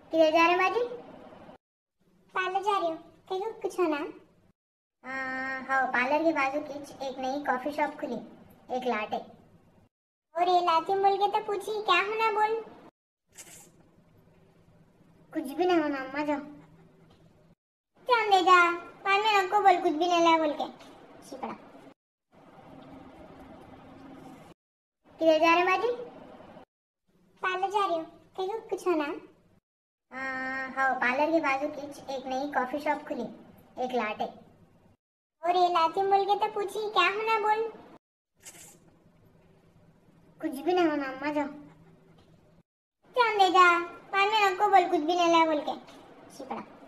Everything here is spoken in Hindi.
किधर जा रहे हो बाजी? पार्लर जा रही हो? कहीं कुछ हो ना? हाँ, पार्लर के बाजू की एक नई कॉफी शॉप खुली, एक लाटे। और ये लाती बोल के तो पूछी क्या होना बोल? कुछ भी नहीं होना अम्मा, जाओ जान दे जा। बाद में नको बोल कुछ भी नहीं लाया बोल के शिपड़ा। किधर जा रहे हो बाजी? पार्लर जा रही हो? कहीं कुछ हो ना? हाँ, पार्लर के बाजू की एक नई कॉफी शॉप खुली, एक लाटे। और ये लाती बोल के तो पूछी क्या होना बोल? कुछ भी नहीं होना अम्मा, जाओ जान दे जा। बाद में नको बोल कुछ भी नहीं लाया बोल के शिपड़ा।